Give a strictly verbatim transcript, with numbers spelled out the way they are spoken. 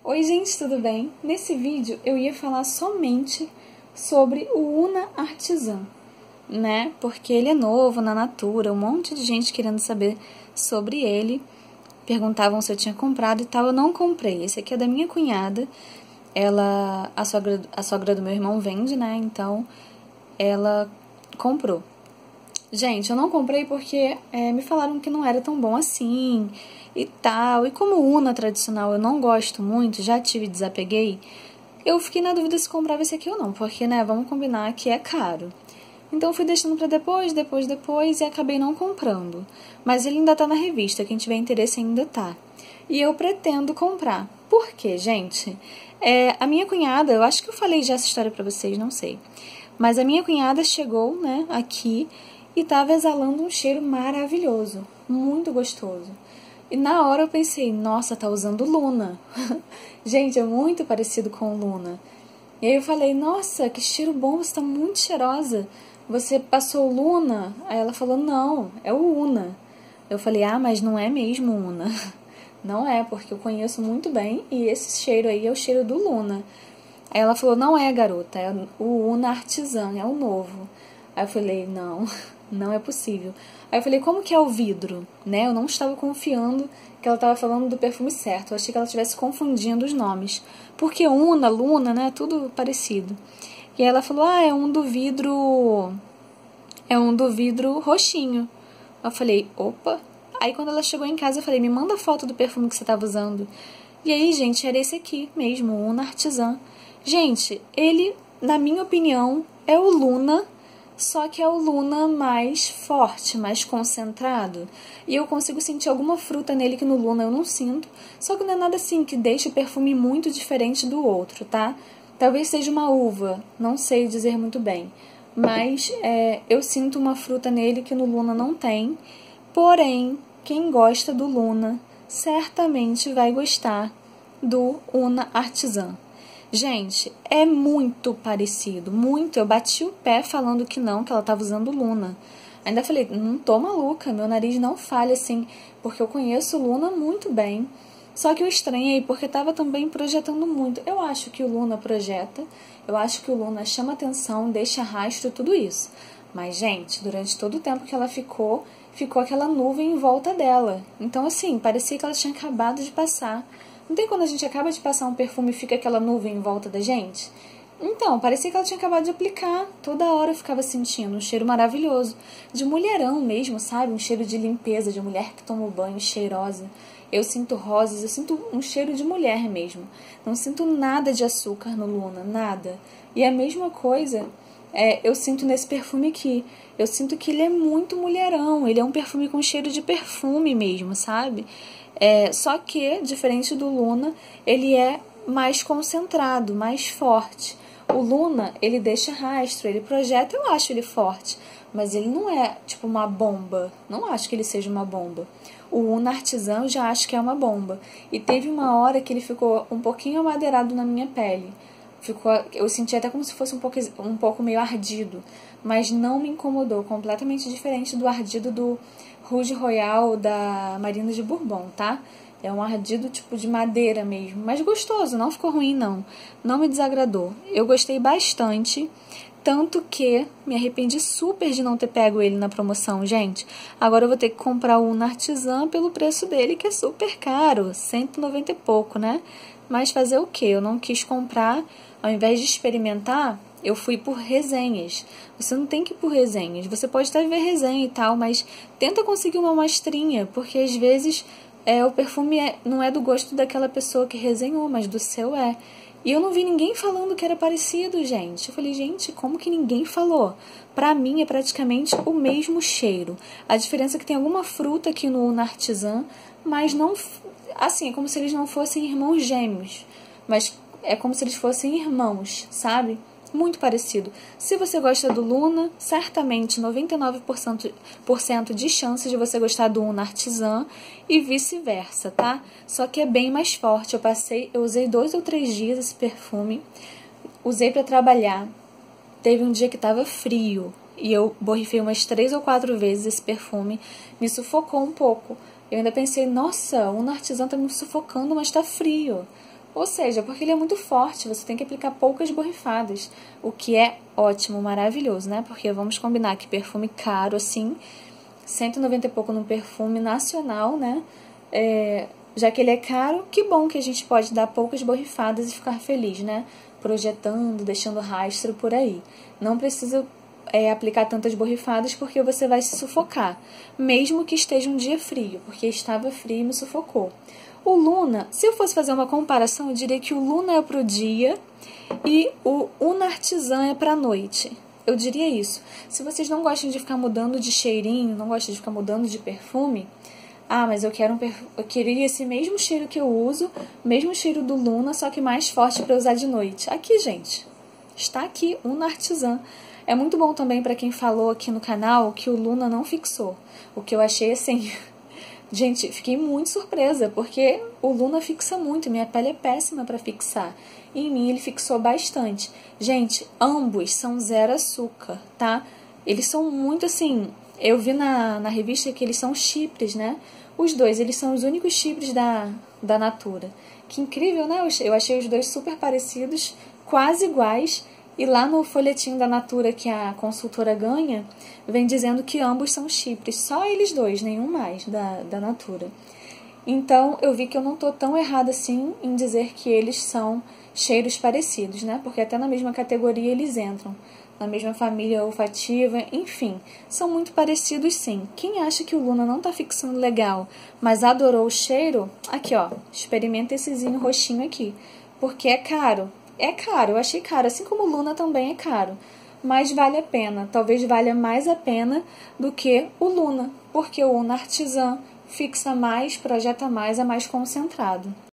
Oi gente, tudo bem? Nesse vídeo eu ia falar somente sobre o Una Artisan, né? Porque ele é novo na Natura, um monte de gente querendo saber sobre ele, perguntavam se eu tinha comprado e tal, eu não comprei. Esse aqui é da minha cunhada, ela, a sogra, a sogra do meu irmão vende, né? Então ela comprou. Gente, eu não comprei porque é, me falaram que não era tão bom assim e tal. E como o Una tradicional eu não gosto muito, já tive desapeguei, eu fiquei na dúvida se comprava esse aqui ou não, porque, né, vamos combinar que é caro. Então fui deixando pra depois, depois, depois e acabei não comprando. Mas ele ainda tá na revista, quem tiver interesse ainda tá. E eu pretendo comprar. Por quê, gente? É, a minha cunhada, eu acho que eu falei já essa história pra vocês, não sei. Mas a minha cunhada chegou, né, aqui e tava exalando um cheiro maravilhoso, muito gostoso. E na hora eu pensei, nossa, tá usando Luna. Gente, é muito parecido com Luna. E aí eu falei, nossa, que cheiro bom, você tá muito cheirosa. Você passou Luna? Aí ela falou, não, é o Una. Eu falei, ah, mas não é mesmo Una. Não é, porque eu conheço muito bem e esse cheiro aí é o cheiro do Luna. Aí ela falou, não é, garota, é o Una Artisan, é o novo. Aí eu falei, não, não é possível. Aí eu falei, como que é o vidro? Né? Eu não estava confiando que ela estava falando do perfume certo. Eu achei que ela estivesse confundindo os nomes. Porque Una, Luna, né? Tudo parecido. E aí ela falou, ah, é um do vidro... É um do vidro roxinho. Eu falei, opa. Aí quando ela chegou em casa, eu falei, me manda foto do perfume que você estava usando. E aí, gente, era esse aqui mesmo, o Una Artisan. Gente, ele, na minha opinião, é o Luna... Só que é o Luna mais forte, mais concentrado. E eu consigo sentir alguma fruta nele que no Luna eu não sinto. Só que não é nada assim que deixe o perfume muito diferente do outro, tá? Talvez seja uma uva, não sei dizer muito bem. Mas é, eu sinto uma fruta nele que no Luna não tem. Porém, quem gosta do Luna certamente vai gostar do Una Artisan. Gente, é muito parecido, muito. Eu bati o pé falando que não, que ela tava usando Luna. Ainda falei, não tô maluca, meu nariz não falha assim, porque eu conheço Luna muito bem. Só que eu estranhei, porque tava também projetando muito. Eu acho que o Luna projeta, eu acho que o Luna chama atenção, deixa rastro, tudo isso. Mas, gente, durante todo o tempo que ela ficou, ficou aquela nuvem em volta dela. Então, assim, parecia que ela tinha acabado de passar. Não tem quando a gente acaba de passar um perfume e fica aquela nuvem em volta da gente? Então, parecia que ela tinha acabado de aplicar. Toda hora eu ficava sentindo um cheiro maravilhoso. De mulherão mesmo, sabe? Um cheiro de limpeza, de mulher que toma banho, cheirosa. Eu sinto rosas, eu sinto um cheiro de mulher mesmo. Não sinto nada de açúcar no Luna, nada. E a mesma coisa é, eu sinto nesse perfume aqui. Eu sinto que ele é muito mulherão. Ele é um perfume com cheiro de perfume mesmo, sabe? É, só que, diferente do Luna, ele é mais concentrado, mais forte. O Luna, ele deixa rastro, ele projeta, eu acho ele forte, mas ele não é tipo uma bomba. Não acho que ele seja uma bomba. O Una Artisan eu já acho que é uma bomba. E teve uma hora que ele ficou um pouquinho amadeirado na minha pele. Ficou, eu senti até como se fosse um pouco, um pouco meio ardido, mas não me incomodou, completamente diferente do ardido do Rouge Royal da Marina de Bourbon, tá? É um ardido tipo de madeira mesmo, mas gostoso, não ficou ruim não, não me desagradou. Eu gostei bastante, tanto que me arrependi super de não ter pego ele na promoção, gente. Agora eu vou ter que comprar o Una Artisan pelo preço dele, que é super caro, cento e noventa e pouco, né? Mas fazer o quê? Eu não quis comprar, ao invés de experimentar, eu fui por resenhas. Você não tem que ir por resenhas. Você pode até ver resenha e tal, mas tenta conseguir uma amostrinha, porque às vezes é, o perfume é, não é do gosto daquela pessoa que resenhou, mas do seu é. E eu não vi ninguém falando que era parecido, gente. Eu falei, gente, como que ninguém falou? Pra mim é praticamente o mesmo cheiro. A diferença é que tem alguma fruta aqui no Una Artisan, mas não... Assim, é como se eles não fossem irmãos gêmeos. Mas é como se eles fossem irmãos, sabe? Muito parecido. Se você gosta do Luna, certamente noventa e nove por cento de chance de você gostar do Una Artisan e vice-versa, tá? Só que é bem mais forte. Eu passei, eu usei dois ou três dias esse perfume, usei pra trabalhar. Teve um dia que tava frio e eu borrifei umas três ou quatro vezes esse perfume, me sufocou um pouco. Eu ainda pensei, nossa, o Una Artisan tá me sufocando, mas tá frio. Ou seja, porque ele é muito forte, você tem que aplicar poucas borrifadas, o que é ótimo, maravilhoso, né? Porque vamos combinar que perfume caro, assim, cento e noventa e pouco num perfume nacional, né? É, já que ele é caro, que bom que a gente pode dar poucas borrifadas e ficar feliz, né? Projetando, deixando rastro por aí. Não precisa é, aplicar tantas borrifadas porque você vai se sufocar, mesmo que esteja um dia frio, porque estava frio e me sufocou. O Luna, se eu fosse fazer uma comparação, eu diria que o Luna é para o dia e o Una Artisan é para a noite. Eu diria isso. Se vocês não gostam de ficar mudando de cheirinho, não gostam de ficar mudando de perfume, ah, mas eu quero um perfume, eu queria esse mesmo cheiro que eu uso, mesmo cheiro do Luna, só que mais forte para usar de noite. Aqui, gente, está aqui, Una Artisan. É muito bom também para quem falou aqui no canal que o Luna não fixou. O que eu achei assim... Gente, fiquei muito surpresa, porque o Luna fixa muito, minha pele é péssima para fixar. E em mim ele fixou bastante. Gente, ambos são zero açúcar, tá? Eles são muito assim... Eu vi na, na revista que eles são chipres, né? Os dois, eles são os únicos chipres da, da Natura. Que incrível, né? Eu achei os dois super parecidos, quase iguais. E lá no folhetim da Natura que a consultora ganha, vem dizendo que ambos são chipres. Só eles dois, nenhum mais da, da Natura. Então, eu vi que eu não estou tão errada assim em dizer que eles são cheiros parecidos, né? Porque até na mesma categoria eles entram. Na mesma família olfativa, enfim. São muito parecidos, sim. Quem acha que o Luna não está fixando legal, mas adorou o cheiro, aqui, ó. Experimenta essezinho roxinho aqui. Porque é caro. É caro, eu achei caro, assim como o Luna também é caro, mas vale a pena, talvez valha mais a pena do que o Luna, porque o Una Artisan fixa mais, projeta mais, é mais concentrado.